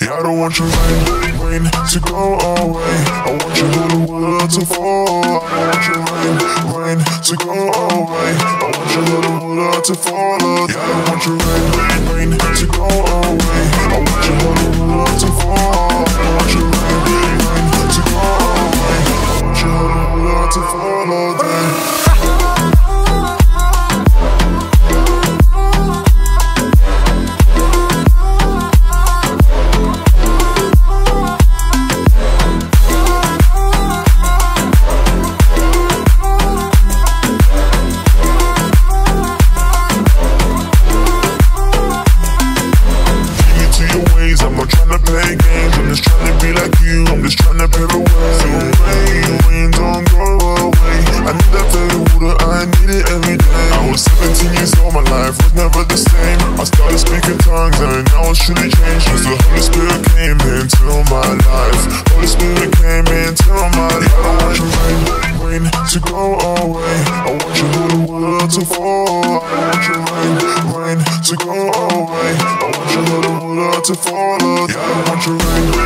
Yeah, I don't want your rain to go away. I want your little water to fall. I don't want your rain to go away. I want your little water to fall. Yeah, I don't want your rain to go away. I want your little water to fall. I don't want your rain to go away. I want your little water to fall all day. I'm not tryna play games, I'm just tryna be like you, I'm just tryna pave the way. So rain, don't go away. I need that fairy water, I need it every day. I was 17 years old, my life was never the same. I started speaking tongues and now it's truly changed. Cause the Holy Spirit came into my life. Holy Spirit came into my life. I don't want your rain to go away. I want your little water to fall. I want your rain to go away. I want your little water to fall. Yeah, I don't want your